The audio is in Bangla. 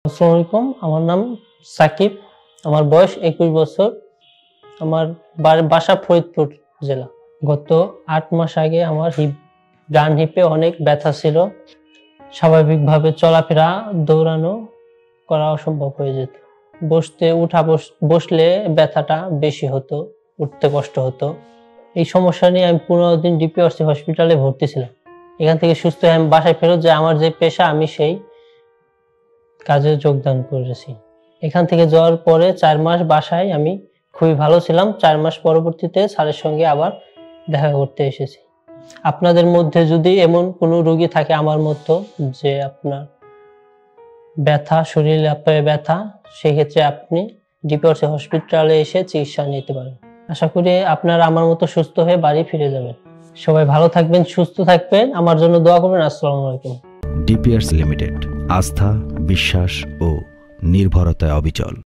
আসসালামু আলাইকুম, আমার নাম সাকিব। আমার বয়স 21 বছর। আমার বাসা ফরিদপুর জেলা। গত 8 মাস আগে আমার ডান হিপে অনেক ব্যথা ছিল। স্বাভাবিকভাবে চলাফেরা, দৌড়ানো করা অসম্ভব হয়ে যেত। বসলে ব্যথাটা বেশি হতো, উঠতে কষ্ট হতো। এই সমস্যা নিয়ে আমি 15 দিন ডিপিআরসি হসপিটালে ভর্তি ছিলাম। এখান থেকে সুস্থ হয়ে আমি বাসায় ফেরত যাই। আমার যে পেশা, আমি সেই কাজে যোগদান করেছি। এখান থেকে যাওয়ার পরে 4 মাস বাসায় আমি খুবই ভালো ছিলাম। 4 মাস পরবর্তীতে স্যারের সঙ্গে আবার দেখা করতে এসেছি। আপনাদের মধ্যে যদি এমন কোনো রোগী থাকে আমার মতো, যে আপনার ব্যথা, শরীরে পায়ে ব্যথা, সেক্ষেত্রে আপনি ডিপিআরসি হসপিটালে এসে চিকিৎসা নিতে পারেন। আশা করি আপনারা আমার মতো সুস্থ হয়ে বাড়ি ফিরে যাবেন। সবাই ভালো থাকবেন, সুস্থ থাকবেন, আমার জন্য দোয়া করবেন। আসসালামু আলাইকুম। ডিপিআরসি লিমিটেড, আস্থা, বিশ্বাস ও নির্ভরতায় অবিচল।